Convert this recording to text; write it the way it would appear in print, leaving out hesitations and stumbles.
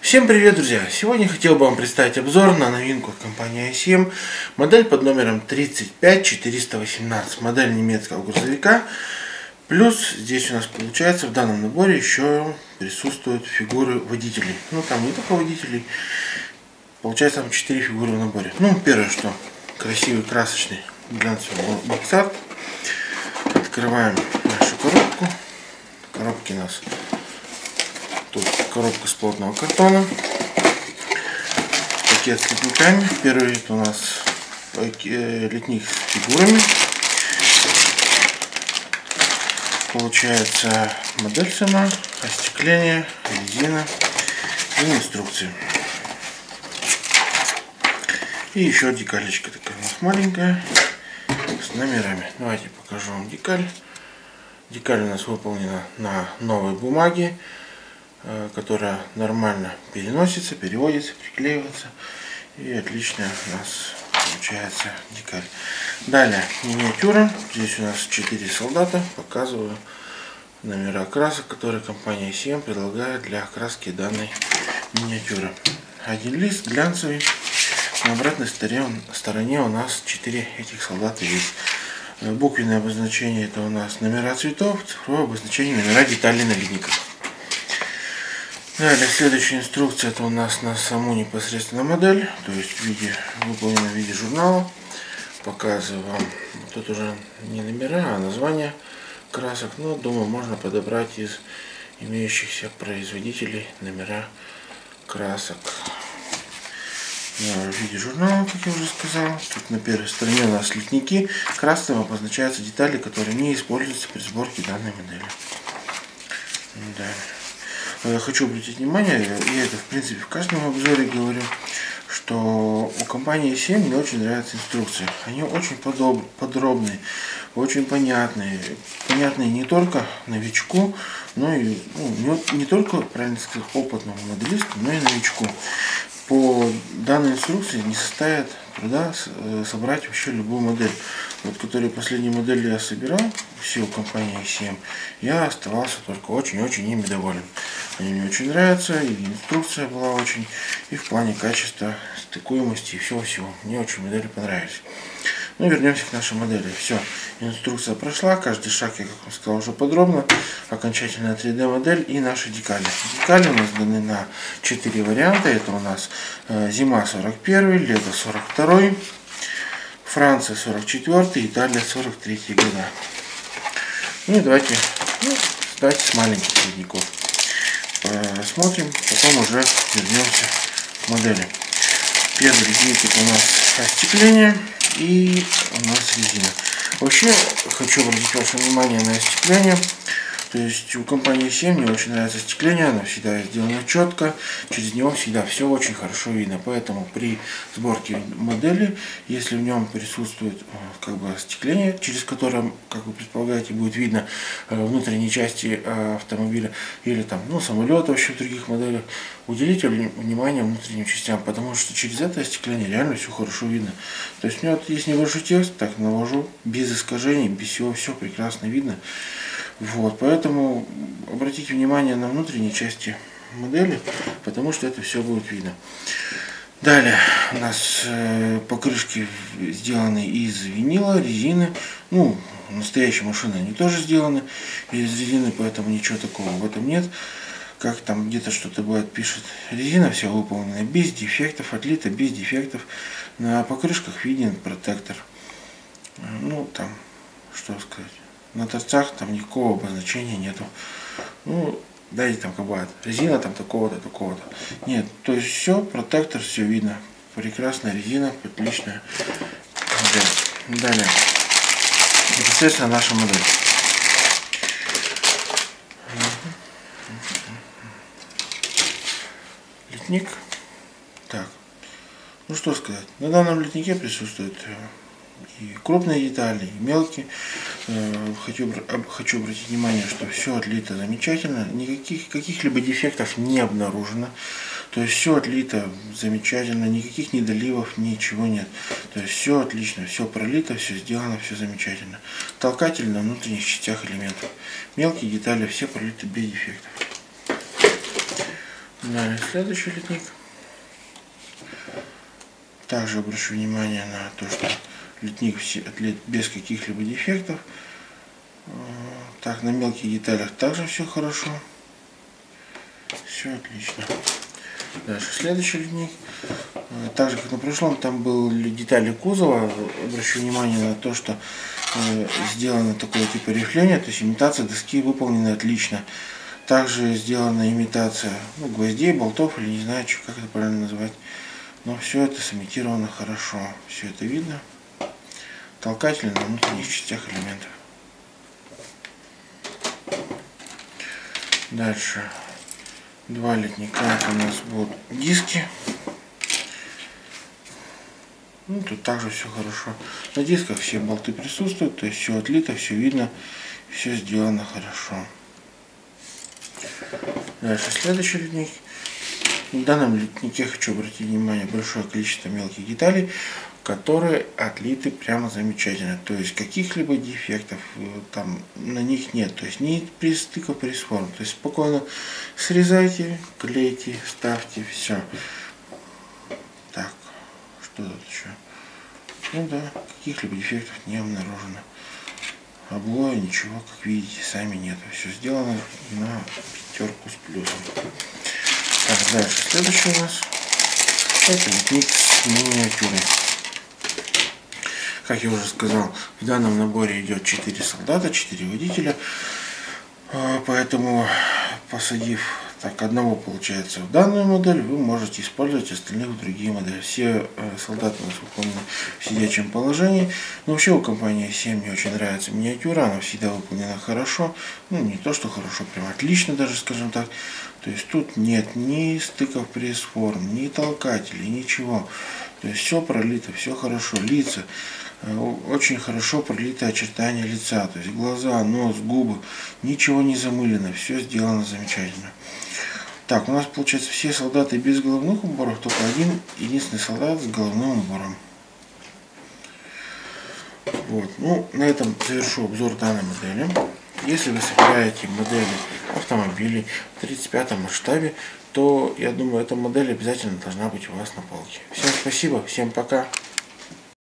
Всем привет, друзья! Сегодня хотел бы вам представить обзор на новинку от компании ICM, модель под номером 35418, модель немецкого грузовика. Плюс здесь у нас получается в данном наборе еще присутствуют фигуры водителей. Ну там не только водителей, получается там 4 фигуры в наборе. Ну первое, что красивый красочный глянцевый боксарт. Открываем нашу коробку. В коробке у нас тут коробка с плотного картона, пакет с литниками. Первый это у нас литник с фигурами. Получается модель сама, остекление, резина и инструкции. И еще декалечка такая у нас маленькая с номерами. Давайте покажу вам декаль. Декаль у нас выполнена на новой бумаге, которая нормально переносится, переводится, приклеивается. И отлично у нас получается декаль. Далее миниатюра. Здесь у нас 4 солдата. Показываю номера красок, которые компания ICM предлагает для окраски данной миниатюры. Один лист глянцевый. На обратной стороне у нас 4 этих солдата есть. Буквенное обозначение это у нас номера цветов, цифровое обозначение номера деталей на литниках. Далее следующая инструкция это у нас на саму непосредственно модель, то есть выполнена в виде журнала. Показываю вам, тут уже не номера, а названия красок, но думаю можно подобрать из имеющихся производителей номера красок. В виде журнала, как я уже сказал. Тут на первой стороне у нас литники. Красным обозначаются детали, которые не используются при сборке данной модели. Да. Хочу обратить внимание, я это в принципе в каждом обзоре говорю, что у компании ICM мне очень нравятся инструкции. Они очень подробные, очень понятные. Понятные не только новичку, но и не только, правильно сказать, опытному моделисту, но и новичку. По данной инструкции не составит труда собрать вообще любую модель. Вот, которую последнюю модель я собирал, все у компании ICM, я оставался только очень-очень ими доволен. Они мне очень нравятся, и инструкция была очень, и в плане качества, стыкуемости и всего-всего. Мне очень модели понравились. Ну, вернемся к нашей модели. Все, инструкция прошла, каждый шаг я, как вам сказал, уже подробно. Окончательная 3D модель и наши декали. Декали у нас даны на 4 варианта. Это у нас зима 41, лето 42, Франция 44, Италия 43 года. Ну и давайте с маленьких ледников посмотрим, потом уже вернемся к модели. Первый ледник это у нас остекление. И у нас резина. Вообще хочу обратить ваше внимание на остекление. То есть у компании ICM мне очень нравится остекление, оно всегда сделано четко, через него всегда все очень хорошо видно. Поэтому при сборке модели, если в нем присутствует остекление, через которое, как вы предполагаете, будет видно внутренние части автомобиля или там, самолета, вообще в других моделях, уделите внимание внутренним частям, потому что через это остекление реально все хорошо видно. То есть у меня вот есть небольшой текст, так навожу, без искажений, без всего, все прекрасно видно. Вот, поэтому обратите внимание на внутренние части модели, потому что это все будет видно. Далее у нас покрышки сделаны из винила, резины. Настоящие машины они тоже сделаны из резины, поэтому ничего такого в этом нет. Как там где-то что-то бывает, пишет, резина вся выполнена без дефектов, отлита без дефектов. На покрышках виден протектор. Там, что сказать. На торцах там никакого обозначения нету. Дайте там бывает резина там такого-то, такого-то. Нет, то есть все, протектор, все видно. Прекрасная резина, отличная модель. Далее. Непосредственно наша модель. Литник. Так. Что сказать. На данном литнике присутствует и крупные детали, и мелкие. Хочу обратить внимание, что все отлито замечательно, каких-либо дефектов не обнаружено. То есть все отлито замечательно, никаких недоливов, ничего нет. То есть все отлично, все пролито, все сделано, все замечательно. Толкатель на внутренних частях элементов. Мелкие детали все пролиты без дефектов. Далее следующий литник. Также обращу внимание на то, что литник без каких-либо дефектов. Так, на мелких деталях также все хорошо. Все отлично. Дальше следующий литник. Так же как на прошлом, там были детали кузова. Обращу внимание на то, что сделано такое типа рифление, то есть имитация доски выполнена отлично. Также сделана имитация гвоздей, болтов, или не знаю, как это правильно назвать. Но все это сымитировано хорошо. Все это видно. Толкатели на внутренних частях элементов. Дальше. Два литника. Это у нас будут диски. Тут также все хорошо. На дисках все болты присутствуют, то есть все отлито, все видно, все сделано хорошо. Дальше следующий литник. В данном литнике хочу обратить внимание большое количество мелких деталей, которые отлиты прямо замечательно. То есть каких-либо дефектов там на них нет. То есть ни стыков, пресс-форм. То есть спокойно срезайте, клейте, ставьте, все. Так, что тут еще? Ну да, каких-либо дефектов не обнаружено. Облоя ничего, как видите, сами нет. Все сделано на 5 с плюсом. Так, дальше следующий у нас это литник с миниатюрой. Как я уже сказал, в данном наборе идет 4 солдата, 4 водителя. Поэтому, посадив одного, получается, в данную модель, вы можете использовать остальных в другие модели. Все солдаты у нас выполнены в сидячем положении. Но вообще у компании 7 мне очень нравится миниатюра, она всегда выполнена хорошо. Ну, не то, что хорошо, прям отлично даже, скажем так. То есть тут нет ни стыков пресс-форм, ни толкателей, ничего. То есть все пролито, все хорошо. Лица, очень хорошо пролито очертания лица. То есть глаза, нос, губы, ничего не замылено, все сделано замечательно. Так, у нас получается все солдаты без головных уборов, только один единственный солдат с головным убором. Вот. Ну, на этом завершу обзор данной модели. Если вы собираете модели автомобилей в 35 масштабе, то я думаю, эта модель обязательно должна быть у вас на полке. Всем спасибо, всем пока.